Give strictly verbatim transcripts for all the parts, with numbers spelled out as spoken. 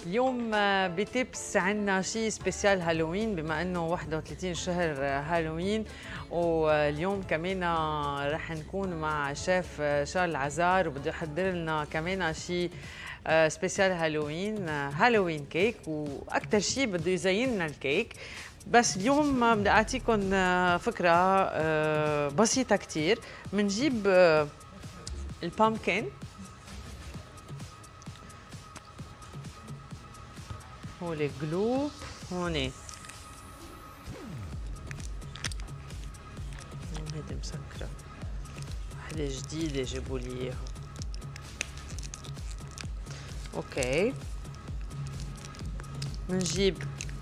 اليوم بتبس عنا شيء سبيسيال هالوين بما انه واحد وثلاثين شهر هالوين، واليوم كمان رح نكون مع شيف شارل عزار وبده يحضر لنا كمان شيء سبيسيال هالوين، هالوين كيك، واكثر شيء بده يزين لنا الكيك. بس اليوم بدي اعطيكم فكره بسيطه كثير. بنجيب البامكن، هول الجلو هون، هيدي مسكرة، وحدة جديدة جابوا لي اياها. اوكي، بنجيب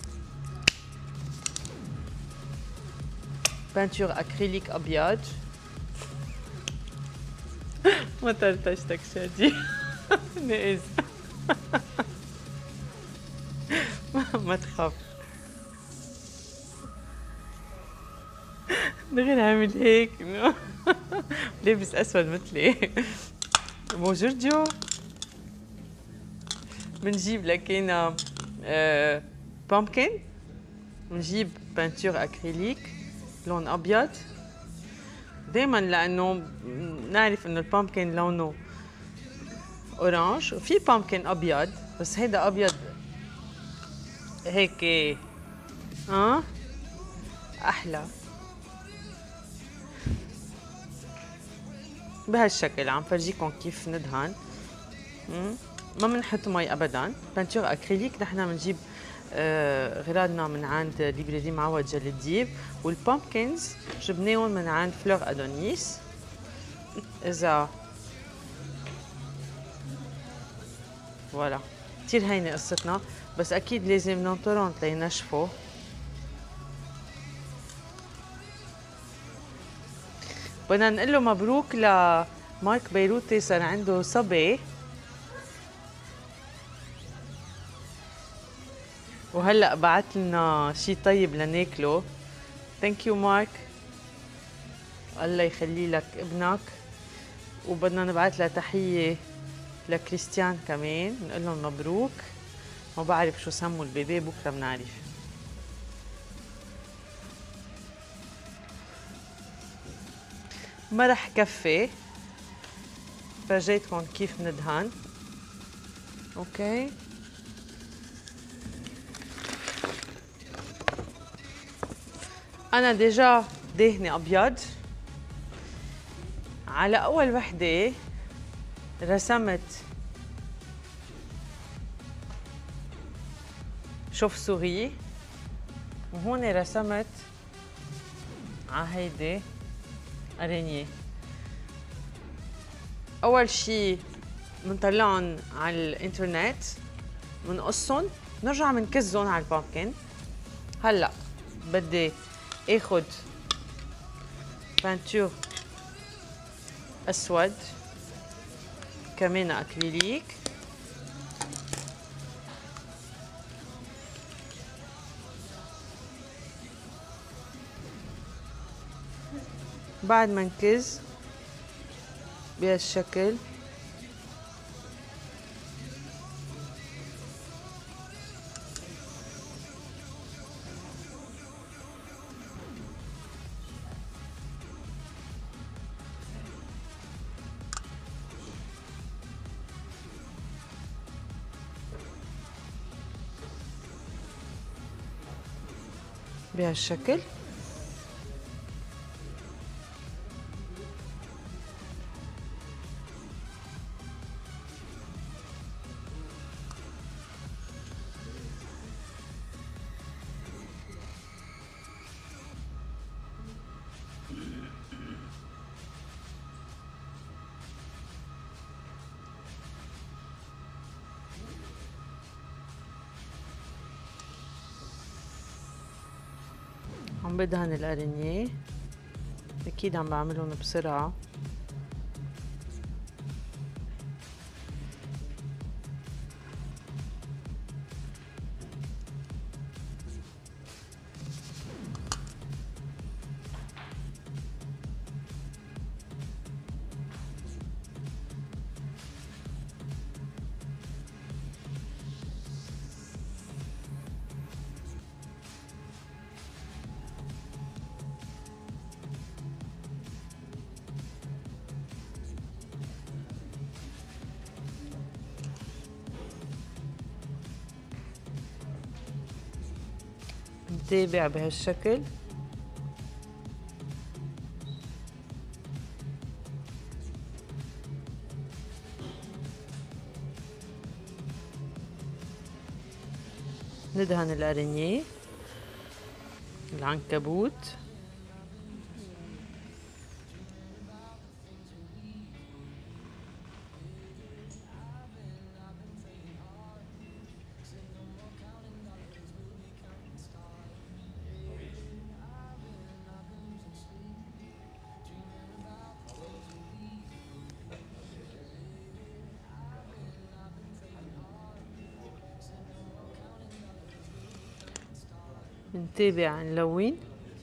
بانتور اكريليك ابيض. ما طرطشتك شادي. ناقص. ما تخاف، دغري عامل هيك لابس اسود مثلي. مو جورجيو. بنجيب لكينا آه بامكن، بنجيب بانتور اكريليك لون ابيض دائما، لانه نعرف انه البامكن لونه اورانج، وفي بامكن ابيض بس هيدا ابيض هيك اه احلى. بهالشكل عم فرجيكم كيف ندهن. ما بنحط مي ابدا، بانتور اكريليك. نحن بنجيب آه غراضنا من عند ليبراري معوض جلديب، والبامكنز جبناهم من عند فلور ادونيس. اذا فوالا كثير هينه قصتنا، بس اكيد لازم ننطرهم لينشفوا. بدنا نقول له مبروك لمارك بيروتي، صار عنده صبي وهلا بعت لنا شيء طيب لناكله. ثانك يو مارك، الله يخلي لك ابنك. وبدنا نبعث له تحيه لكريستيان كمان، نقول لهم مبروك. ما بعرف شو سموا البيبي، بكره بنعرف. ما رح كفي، فرجيتكم كيف ندهن. اوكي، انا ديجا دهني ابيض. على اول وحده رسمت شوف سوري، وهون رسمت على هيدي ارينيه. اول شي بنطلعهم على الانترنت، بنقصهم، بنرجع بنكزهم على البامكن. هلا بدي اخد بانتور اسود كمان اكريليك، بعد ما نكز بهالشكل بهالشكل. عم بدهن الارنيه، اكيد عم بعملهم بسرعه. نتابع بهالشكل. ندهن الأرنية العنكبوت. نتابع نلون.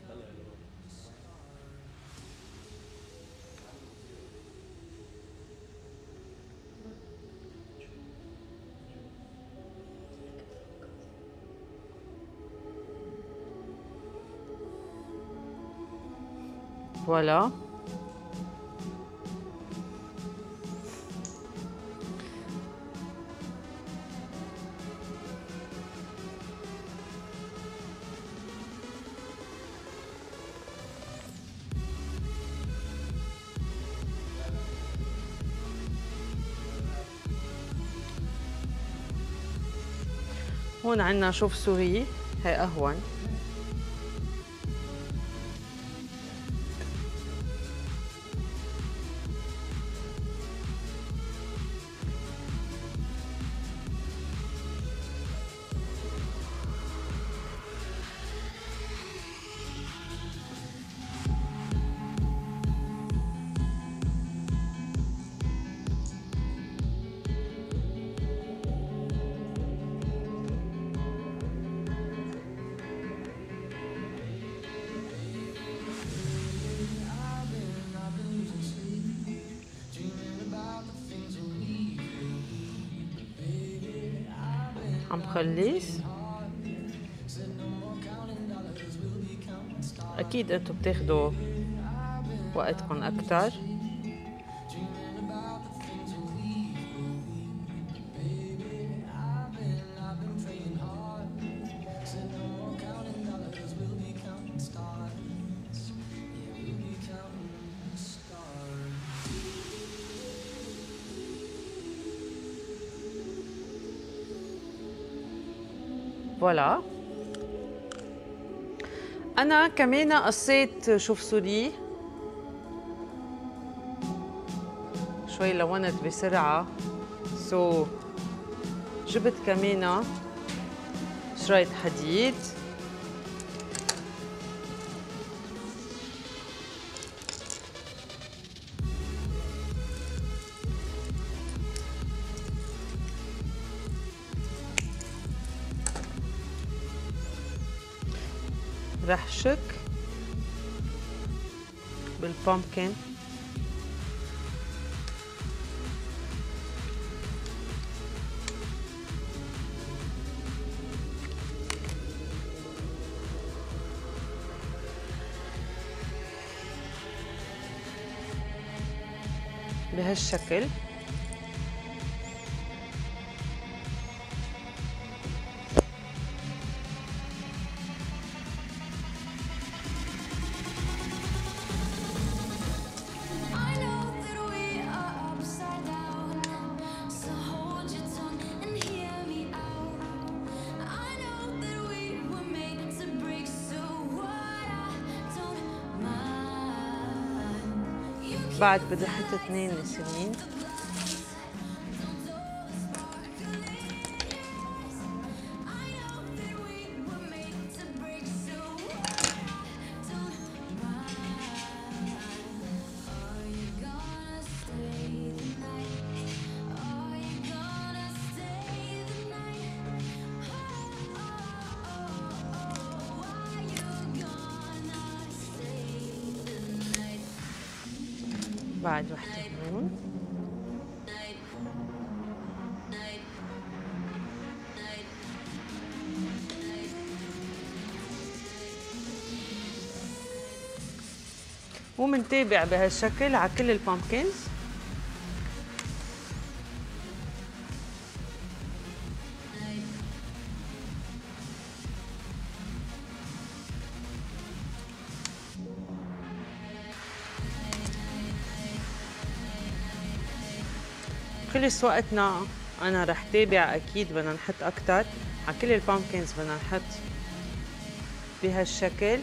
فوالا. هون عنا شوف سوري، هي أهون. عم خلص. اكيد انتم بتاخدوا وقتكم اكتر. فوالا. أنا كمان قصيت شوف سوري شوي، لونت بسرعة، سو جبت كمان شريط حديد. رح شك بالبامكن. بهالشكل. بعد بدي احط اثنين نسرين. بعد وحدة هون. ومنتابع بهالشكل على كل البامكنز. خلص وقتنا. أنا رح تابع أكيد، بدنا نحط أكتر على كل البامكنز، بدنا نحط بهالشكل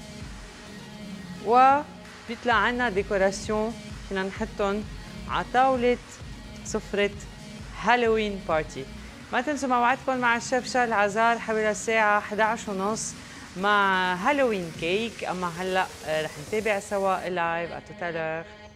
وبيطلع عنا ديكوراسيون فينا نحطهم على طاولة سفرة هالوين بارتي. ما تنسوا موعدكم مع الشيف شارل عزار حوالي الساعة إحدى عشر وثلاثين مع هالوين كيك. أما هلأ رح نتابع سوا اللايف. أتوتالر.